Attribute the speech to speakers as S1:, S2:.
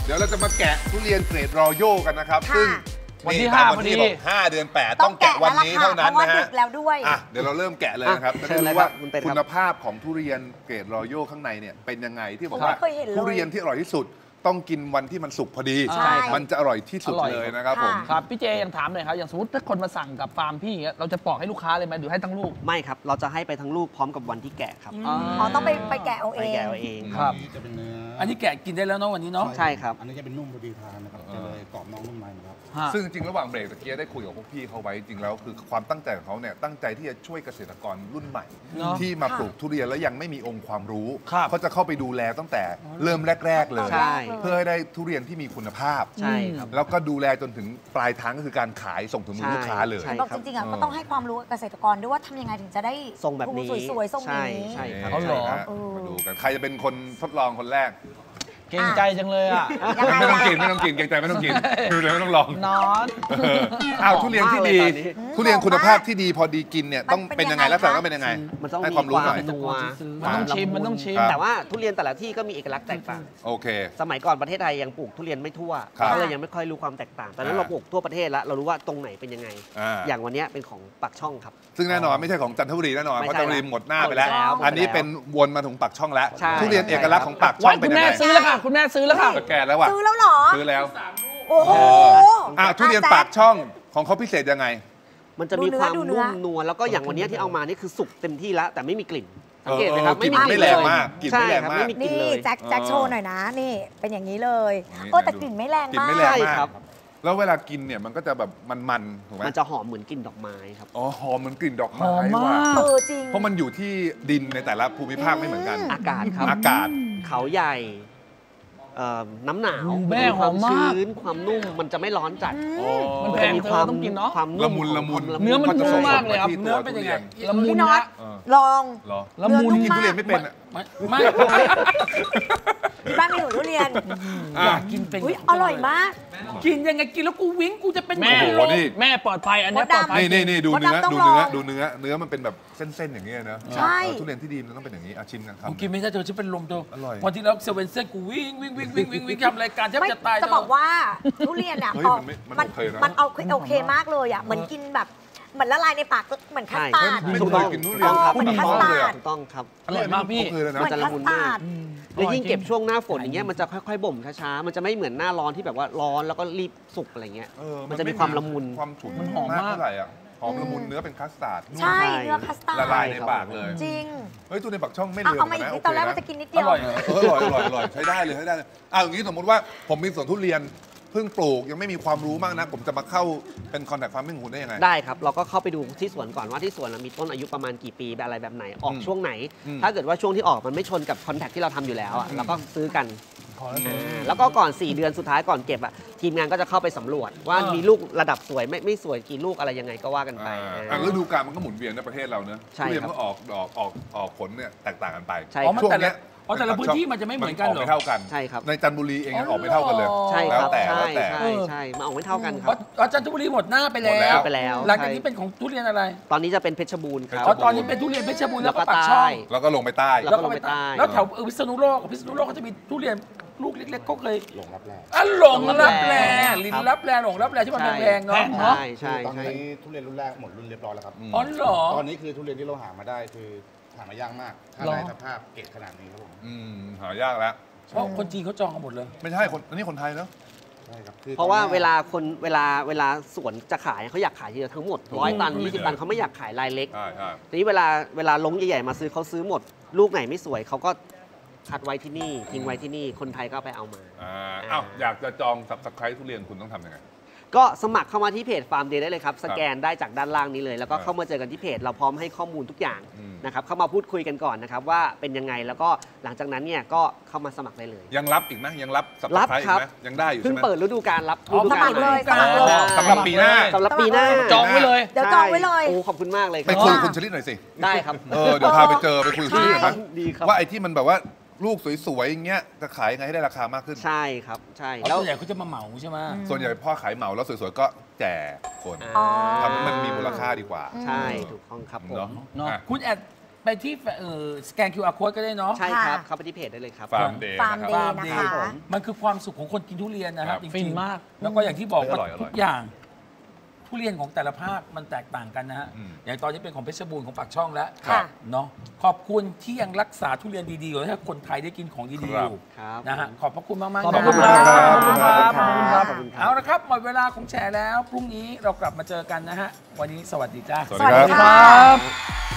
S1: เดี๋ยวเราจะมาแกะทุเรียนเกรดรอยัลกันนะครับซึ่ง
S2: วันที่5
S1: พอดี5 เดือน 8ต้องแกะวันนี้เท่านั้นนะฮะ
S3: แล้วด้วย
S1: เดี๋ยวเราเริ่มแกะเลยนะครับจะได้รู้ว่าคุณภาพของทุเรียนเกรดรอยัลข้างในเนี่ยเป็นยังไงที่บอกว่าทุเรียนที่อร่อยที่สุดต้องกินวันที่มันสุกพอดีมันจะอร่อยที่สุดเลยนะครับผม
S2: ครับพี่เจยังถามหน่อยครับอย่างสมมติถ้าคนมาสั่งกับฟาร์มพี่เราจะปอกให้ลูกค้าเลยไหมหรือให้ทั้งลูก
S4: ไม่ครับเราจะให้ไปทั้งลูกพร้อมกับวันที่แกะครับ
S3: ต้องไปแกะเอาเอง
S4: ไปแกะเอาเอง
S2: ครับ
S5: จะเป็นเนื้อ
S2: อันนี้แกะกินได้แล้วเนาะวันนี้เนาะ
S4: ใช่ครับ
S5: อันนี้จะเป็นนุ่มพอดีทานนะครับจะเลยกรอบนอกนุ่มในนะครับ
S1: ซึ่งจริงระหว่างเบรกตะเกียได้คุยกับพวกพี่เขาไว้จริงแล้วคือความตั้งใจของเขาเนี่ยตั้งใจที่จะช่วยเกษตรกรรุ่นใหม่ที่มาปลูกทุเรียนแล้วยังไม่มีองค์ความรู้เขาจะเข้าไปดูแลตั้งแต่เริ่มแรกๆเลยเพื่อให้ได้ทุเรียนที่มีคุณภาพ
S4: ใช่ครับ
S1: แล้วก็ดูแลจนถึงปลายทางก็คือการขายส่งถึงมือลูกค้าเลย
S3: บอกจริงๆก็ต้องให้ความรู้เกษตรกรด้วยว่าทำยังไงถึงจะได้
S4: ทรงแบบนี้
S3: สวยๆทรงนี้
S4: ใช่ครับ
S1: เขาหรอมาดูกันใครจะเป็นคนทดลองคนแรก
S2: เก่งใจจังเลยอ่ะ
S1: ไม่ต้องกินเก่งใจไม่ต้องกินดูเลยไม่ต้องลอง
S2: นอน
S1: ทุเรียนที่ดีทุเรียนคุณภาพที่ดีพอดีกินเนี่ยต้องเป็นยังไงลักษณะต้องเป็นยังไง
S4: มันต้อง
S1: ให้ความรู้หน่อย
S2: มันต้องชิม
S4: แต่ว่าทุเรียนแต่ละที่ก็มีเอกลักษณ์แตกต่าง
S1: โอเค
S4: สมัยก่อนประเทศไทยยังปลูกทุเรียนไม่ทั่วก็เลยยังไม่ค่อยรู้ความแตกต่างแต่นั้นเราปลูกทั่วประเทศแล้วเรารู้ว่าตรงไหนเป็นยังไงอย่างวันนี้เป็นของปากช่องครับ
S1: ซึ่งแน่นอนไม่ใช่ของจันทบุรีแน่นอนเพราะจันทบุรีหมดหน้าไปแล้วอันนี้เป็นวนมาถึงปากช่องแล้วทุเรียนเอกลักษณ์ของปากช่องเป็นยังไง
S2: คุณแม่ซื้อแล้วค่ะคุณแม่ซื้อแล้วค่ะ
S1: แก่แล้วว่ะ
S3: ซื้อแล้วหรอ
S1: ซื้อแล้ว
S3: โอ้โห
S1: ทุเรียนปากช่องของเขาพิเศษยังไง
S4: มันจะมีความนุ่มนวลแล้วก็อย่างวันนี้ที่เอามานี่คือสุกเต็มที่แล้วแต่ไม่มีกลิ่นสังเกตไหมครับ
S1: ไม่แรงมากกลิ่นไม่แรงมาก
S3: นี่แจ็คโชว์หน่อยนะนี่เป็นอย่างนี้เลยแต่กลิ่นไม่แรงมาก
S1: ใช่ครับแล้วเวลากินเนี่ยมันก็จะแบบมันถูกไหม
S4: มันจะหอมเหมือนกลิ่นดอกไม้ครับ
S1: หอมเหมือนกลิ่นดอกไม้ว่ะ
S3: จริง
S1: เพราะมันอยู่ที่ดินในแต่ละภูมิภาคไม่เหมือนกัน
S4: อากาศครับ
S1: อากาศ
S4: เขาใหญ่น้ำหนาว
S2: แม่หอมมาก
S4: ชื้นความนุ่มมันจะไม่ร้อนจัด
S2: มันแพงมี
S4: ความ
S2: ต้องกินเนาะ
S4: ความ
S1: ละมุน
S2: เนื้อมันนุ่มมากเลยครับเนื้อเป็นยังไงละมุนนะ
S3: ลอง
S2: ละมุน
S1: กินทุเรียนไม่เป็น
S2: ไม่
S3: บ้านมีหนูทุเรียน
S2: อยากกินเป็น
S3: อร่อยมาก
S2: กินยังไงกินแล้วกูวิ่งกูจะเป็นแม่ปลอดภัยอันนี้ปลอดภัย
S1: นี่ดูเนื้อมันเป็นแบบเส้นๆอย่างเงี้ยนะ
S3: ใช่
S1: ทุเรียนที่ดีมันต้องเป็นอย่างนี้ชิมกันครับ
S2: กูกินไม่ได้เธอฉันเป็นลมเธอ
S1: อร่อย
S2: วันที่แล้วเซเว่นเส้นกูวิ่งทำรายการแทบจะตาย
S3: จะบอกว่าทุเรียนอ่ะมันโอเคมากเลยอ่ะเหมือนกินแบบเหมือนละลายในปากเหมือนคัสตาร์ด
S1: ไม่เคยกินทุเรียน
S4: ครับ
S3: เหมือนคัสตาร์ด
S4: ถูกต้องครับ
S2: อร่อยมากพี่
S4: มันจะละมุนมากแล้วยิ่งเก็บช่วงหน้าฝนอย่างเงี้ยมันจะค่อยๆบ่มช้าๆมันจะไม่เหมือนหน้าร้อนที่แบบว่าร้อนแล้วก็รีบสุกอะไรเงี้ยมันจะมีความละมุน
S1: ความฉุนมันหอมมากเท่าไหร่อ่ะหอมละมุนเนื้อเป็นคัสตาร์ด
S3: ใช่เนื้อคัสตาร์ด
S1: ละลายในปากเลย
S3: จริง
S1: ทุเรียนปากช่องไม่เลือน
S3: เอามาอีกตอนแรกมันจะกินนิดเดียว
S1: อร่อยใช้ได้เลยอย่างนี้สมมติว่าผมมีสวนทุเรียนเพิ่งปลูกยังไม่มีความรู้มากนะผมจะมาเข้าเป็นคอนแทคฟาร์มมิ่งคุณได้ยังไง
S4: ได้ครับเราก็เข้าไปดูที่สวนก่อนว่าที่สวนเรามีต้นอายุประมาณกี่ปีแบบอะไรแบบไหนออกช่วงไหนถ้าเกิดว่าช่วงที่ออกมันไม่ชนกับคอนแทคที่เราทำอยู่แล้วเราก็ซื้อกันแล้วก็ก่อน4 เดือนสุดท้ายก่อนเก็บทีมงานก็จะเข้าไปสำรวจว่ามีลูกระดับสวยไม่สวยกี่ลูกอะไรยังไงก็ว่ากันไป
S1: ฤดูกาลมันก็หมุนเวียนในประเทศเราเนอะทุเรียนมันออกดอกออกผลเนี่ยแตกต่างกันไป
S2: ช่วงนี้แต่ละพื้นที่มันจะไม่เหมือนกันหรอ
S1: ไม่เท่ากัน
S4: ใช่ครับ
S1: ในจันทบุรีเองยังออกไม่เท่ากันเลย
S4: ใช่ครับใช่มาออกไม่เท่ากันครับ
S2: จันทบุรีหมดหน้าไปแล้วหลังจากนี้เป็นของทุเรียนอะไร
S4: ตอนนี้จะเป็นเพชรบูรณ์ครับ
S2: ตอนนี้เป็นทุเรียนเพชรบูรณ์แล้วก็ปากช่อง
S1: แล้วก็ลงไปใต้
S2: แล้วแถวพิษณุโลกก็จะมีทุเรียนลูกเล็กๆก็เคย
S5: หลงรับแร่
S2: หลงรับแร่ลิ้นรับแร่หลงรับแร่ที่มันแพงๆเนาะ
S4: ใช่
S5: ตอนนี้ทุเรียนรุ่นแรกหมดรุ่นเรียบร้อยแล้วครับ
S2: เหรอ
S5: ตอนนี้คือทุเรียนที่เราหามาได้คือหามายากมากถ้าในสภาพเกรดขนาดนี้ครับผม
S1: หายากแล้ว
S2: เพราะคนจีนเขาจองกันหมดเลย
S1: ไม่ใช่อันนี้คนไทยเนาะ
S5: ใช่ครับ
S4: เพราะว่าเวลาสวนจะขายเขาอยากขายทีเดียวทั้งหมด100 ตัน20 ตันเขาไม่อยากขายรายเล็กทีนี้เวลาลงใหญ่ๆมาซื้อเขาซื้อหมดลูกไหนไม่สวยเขาก็คัดไว้ที่นี่ทิ้งไว้ที่นี่คนไทยก็ไปเอามา
S1: อยากจะจองSubscribeทุเรียนคุณต้องทำยังไง
S4: ก็สมัครเข้ามาที่เพจฟาร์มเดย์ได้เลยครับสแกนได้จากด้านล่างนี้เลยแล้วก็เข้ามาเจอกันที่เพจเราพร้อมให้ข้อมูลทุกอย่างนะครับเข้ามาพูดคุยกันก่อนนะครับว่าเป็นยังไงแล้วก็หลังจากนั้นเนี่ยก็เข้ามาสมัครได้เลย
S1: ยังรับอีกไหมยังรับSubscribeอีกไหมยังได้อยู่ใช่ไหม
S4: เพิ่งเปิดฤดูกาลรับ
S3: สมัครเลย
S1: สำหรับปีหน้า
S2: จองไว้เลย
S3: เดี๋ยวจองไว้เลย
S4: โอ้ขอบคุณมากเลย
S1: ไปคุยคุณชลิดหน่อยสิ
S4: ได้ครับ
S1: เดี๋ยวพาไปเจอไปคุยกับชลิดหน่อยมั้ยว่าไอ้ที่มันแบบว่าลูกสวยๆอย่างเงี้ยจะขายยังไงให้ได้ราคามากขึ้น
S4: ใช่ครับใช่
S2: แล้วส่วนใหญ่เขาจะมาเหมาใช่ไหม
S1: ส่วนใหญ่พ่อขายเหมาแล้วสวยๆก็แจกคนทำให้มันมีมูลค่าดีกว่า
S4: ใช่ถูกต้องครับผม
S2: คุณแอด
S6: ไปที่สแกน QR code ก็ได้เนาะ
S4: ใช่ครับเข้าไปที่เพจได้เลยครับ
S1: ฟาร์มเดย์
S3: ฟาร์ม
S1: นะ
S3: เด
S1: ครับ
S3: ย์นะ
S6: Day
S3: คะ
S6: มันคือความสุขของคนกินทุเรียนนะครับ
S1: ครับ
S6: จริงๆ
S2: ฟินมาก
S6: แล้วก็อย่างที่บอกว่า
S1: อร่อย
S6: ทุกอย่าง ทุเรียนของแต่ละภาคมันแตกต่างกันนะฮะ
S1: อืม
S6: อย่างตอนนี้เป็นของเพชรบูรณ์ของปากช่องแล้ว
S3: ค่ะ
S6: เนาะขอบคุณที่ยังรักษาทุเรียนดีๆอยู่ให้คนไทยได้กินของดีๆอยู่
S4: ครับ
S6: นะฮะขอบพระคุณมากๆ
S2: ขอบ
S6: นะ
S2: คุณ
S1: มากครับ
S2: ขอบคุณครับ
S3: ขอบคุณครับ
S4: ขอบคุณครับ
S6: เอาละครับหมดเวลาของแฉแล้วพรุ่งนี้เรากลับมาเจอกันนะฮะวันนี้สวัสดีจ้า
S1: สวัสดีครับ
S2: ครับ